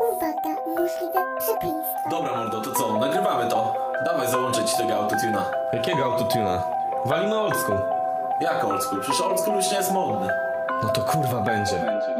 Uwaga, możliwe przekleństwo. Dobra mordo, to co? Nagrywamy to. Dawaj załączyć tego autotuna. Jakiego autotuna? Walimy old school. Jak old school? Przecież old school już nie jest modny. No to kurwa będzie.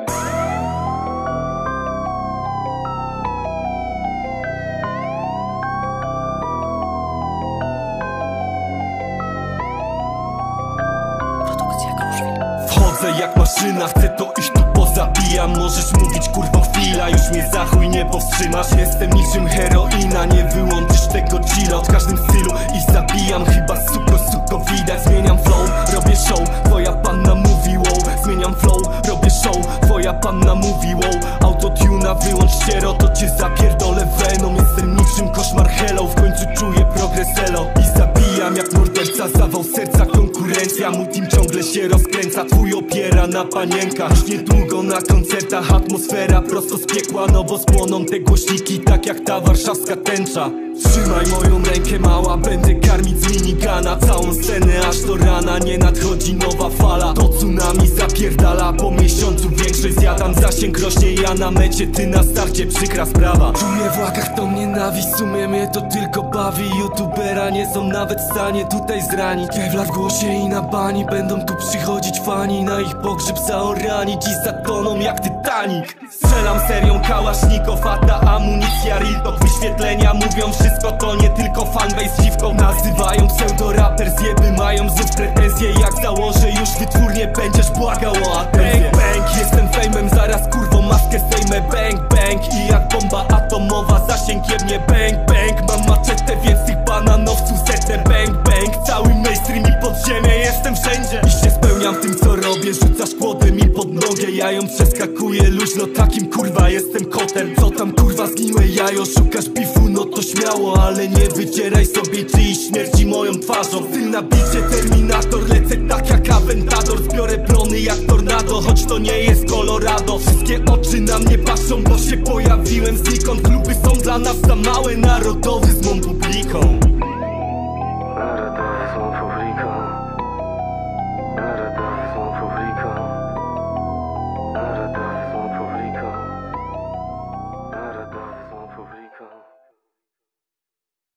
Wchodzę jak maszyna, chcę to iść tu pozabijam. Możesz mówić kurwo chwila, już mnie za chuj nie powstrzymasz. Jestem niczym heroina, nie wyłączysz tego chilla. W każdym stylu i zabijam, chyba suko widać. Zmieniam flow, robię show, twoja panna mówi wow. Zmieniam flow, robię show, twoja panna mówi wow. Autotuna wyłącz ściero, to cię zapierdolę Venom. Jestem niczym koszmar hello, w końcu czuję progres elo. I zabijam jak morderca, zawał serca konkurencja. Mój team ciągle się rozkręca, twój opiera na panienkach. Już niedługo na koncertach atmosfera prosto z piekła. No bo spłoną te głośniki tak jak ta warszawska tęcza. Trzymaj moją rękę mała, będę karmić z minigana całą scenę aż do rana. Nie nadchodzi nowa fala, to tsunami zapierdala. Po miesiącu większość zjadam, zasięg rośnie, ja na mecie, ty na starcie, przykra sprawa. Czuję w łakach tą nienawiść, w sumie mnie to tylko bawi. Youtubera nie są nawet w stanie tutaj zranić. Kevlar w głosie i na bani, będą tu przychodzić fani. Na ich pogrzeb zaorani, dziś zatoną jak Titanic. Strzelam serią kałasznikow, a ta amunicja real talk. Wyświetlenia mówią wszystko, to nie tylko fanbase dziwką. Nazywają pseudo-raper, zjeby mają znów pretensje. Jak założę już wytwórnię, będziesz błagał o atencję. Bang bang, jestem fejmem, zaraz kurwą maskę zdejmę. Bang bang i jak bomba atomowa zasięg jebnie. Bang bang, mam maczetę, więc tych bananowców zetnę. Bang bang, cały mainstream i podziemie, jestem wszędzie. I się spełniam w tym co robię, rzucasz kłodę mi pod nogę. Ja ją przeskakuję luźno, takim kurwa jestem kotem. Co tam kurwa zgniłe jajo, szukasz bifu, no to śmiało. Ale nie wycieraj sobie czyjś śmierci moją twarzą. Styl na bicie Terminator, lecę tak jak Aventador. Zbiorę plony jak tornado, choć to nie jest Colorado. Wszystkie oczy na mnie patrzą, bo się pojawiłem znikąd. Kluby są dla nas za małe, narodowy z mą publiką.